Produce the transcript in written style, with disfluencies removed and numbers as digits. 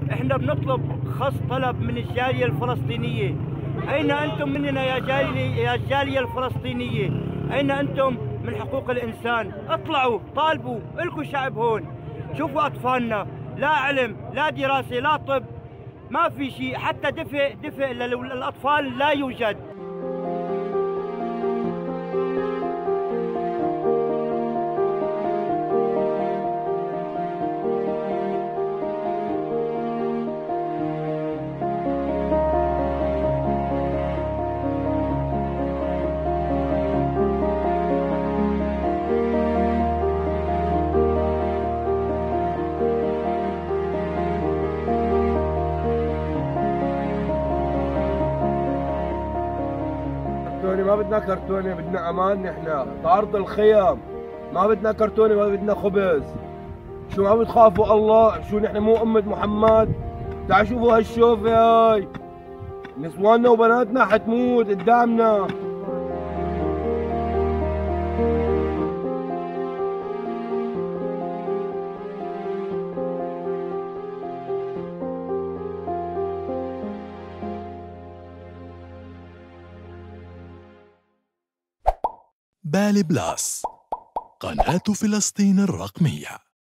احنا بنطلب خص طلب من الجاليه الفلسطينيه. اين انتم مننا يا الجاليه الفلسطينيه؟ اين انتم من حقوق الانسان؟ اطلعوا طالبوا، الكم شعب هون. شوفوا اطفالنا، لا علم لا دراسه لا طب، ما في شيء، حتى دفء للاطفال لا يوجد. كرتوني ما بدنا كرتوني، بدنا امان. نحن طارد الخيم، ما بدنا كرتوني، ما بدنا خبز. شو ما بتخافوا الله؟ شو نحن مو أمة محمد؟ تعالوا شوفوا هالشوفة هاي، نسواننا وبناتنا حتموت قدامنا. بالي بلاس، قناة فلسطين الرقمية.